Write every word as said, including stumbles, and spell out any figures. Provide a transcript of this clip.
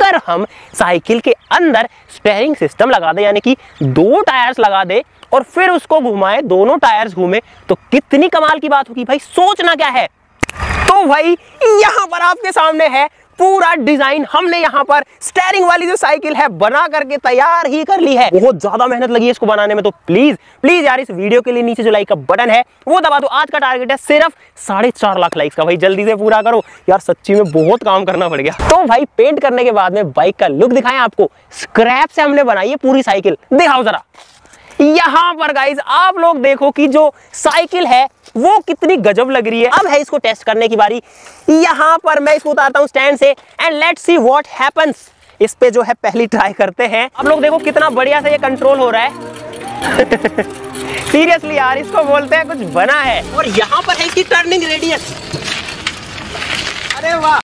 अगर हम साइकिल के अंदर स्टीयरिंग सिस्टम लगा दे, यानी कि दो टायर्स लगा दे और फिर उसको घुमाए, दोनों टायर्स घूमे, तो कितनी कमाल की बात होगी भाई। सोचना क्या है। तो भाई यहां पर आपके सामने है पूरा डिजाइन। हमने यहाँ पर स्टीयरिंग वाली जो साइकिल है बना करके तैयार ही कर ली है। बहुत ज्यादा मेहनत लगी है इसको बनाने में, तो प्लीज प्लीज यार इस वीडियो के लिए नीचे जो लाइक का बटन है वो दबा दो। आज का टारगेट है सिर्फ साढ़े चार लाख लाइक्स का। भाई जल्दी से पूरा करो यार, सच्ची में बहुत काम करना पड़ गया। तो भाई पेंट करने के बाद में बाइक का लुक दिखाएं आपको। स्क्रैप से हमने बनाई है पूरी साइकिल, दिखाओ जरा। यहां पर गाइस आप लोग देखो कि जो साइकिल है वो कितनी गजब लग रही है। अब है इसको टेस्ट करने की बारी। यहां पर मैं इसको उतारता हूं स्टैंड से and let's see what happens. इस पे जो है पहली ट्राई करते हैं। आप लोग देखो कितना बढ़िया से ये कंट्रोल हो रहा है। सीरियसली यार इसको बोलते हैं कुछ बना है। और यहां पर है इसकी टर्निंग रेडियस। अरे वाह।